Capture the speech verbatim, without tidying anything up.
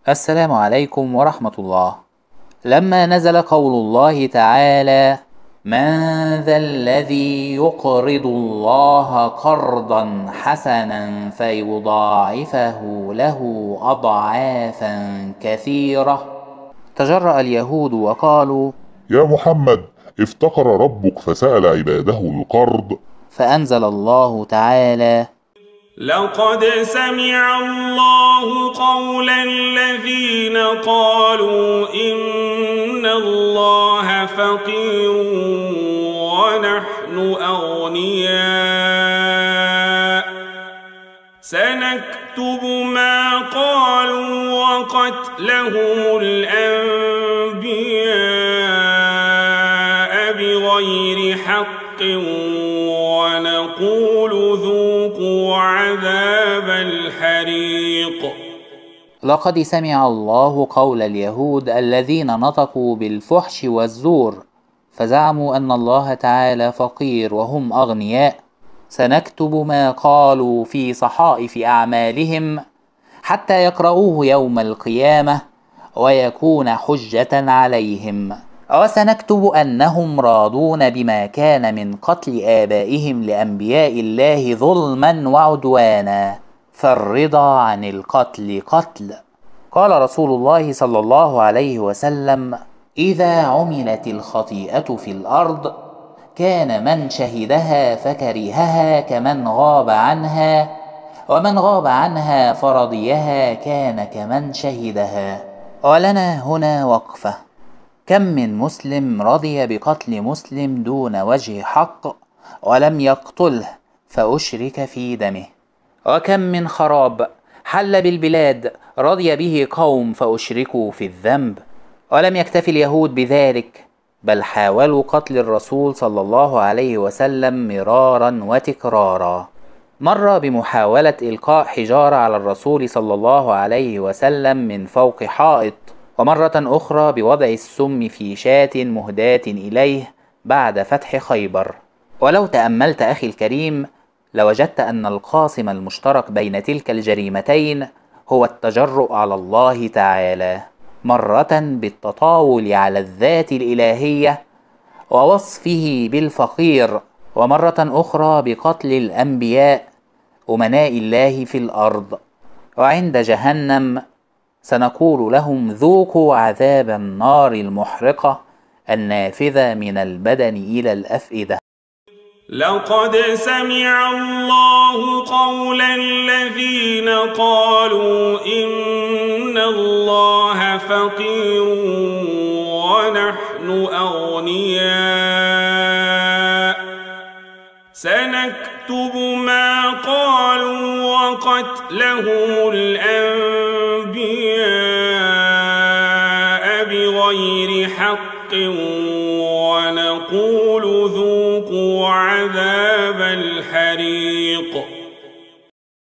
السلام عليكم ورحمة الله. لما نزل قول الله تعالى: من ذا الذي يقرض الله قرضا حسنا فيضاعفه له أضعافا كثيرة، تجرأ اليهود وقالوا: يا محمد، افتقر ربك فسأل عباده القرض. فأنزل الله تعالى: لقد سمع الله قول الذين قالوا إن الله فقير ونحن أغنياء سنكتب ما قالوا وقتلهم الأنبياء بغير حق ونقول ذوقوا عذاب الحريق. لقد سمع الله قول اليهود الذين نطقوا بالفحش والزور فزعموا أن الله تعالى فقير وهم أغنياء، سنكتب ما قالوا في صحائف أعمالهم حتى يقرؤوه يوم القيامة ويكون حجة عليهم، وسنكتب أنهم راضون بما كان من قتل آبائهم لأنبياء الله ظلما وعدوانا، فالرضا عن القتل قتل. قال رسول الله صلى الله عليه وسلم: إذا عملت الخطيئة في الأرض كان من شهدها فكرهها كمن غاب عنها، ومن غاب عنها فرضيها كان كمن شهدها. ولنا هنا وقفة: كم من مسلم رضي بقتل مسلم دون وجه حق ولم يقتله فأشرك في دمه، وكم من خراب حل بالبلاد رضي به قوم فأشركوا في الذنب. ولم يكتفي اليهود بذلك، بل حاولوا قتل الرسول صلى الله عليه وسلم مرارا وتكرارا، مرة بمحاولة إلقاء حجارة على الرسول صلى الله عليه وسلم من فوق حائط، ومرة أخرى بوضع السم في شاة مهداة إليه بعد فتح خيبر. ولو تأملت أخي الكريم لوجدت أن القاسم المشترك بين تلك الجريمتين هو التجرؤ على الله تعالى، مرة بالتطاول على الذات الإلهية ووصفه بالفقير، ومرة أخرى بقتل الأنبياء أمناء الله في الأرض. وعند جهنم سنقول لهم: ذوقوا عذاب النار المحرقة النافذة من البدن إلى الأفئدة. لقد سمع الله قول الذين قالوا إن الله فقير ونحن أغنياء سنكتب ما قالوا وقتلهم الأنبياء بغير حق ونقول ذو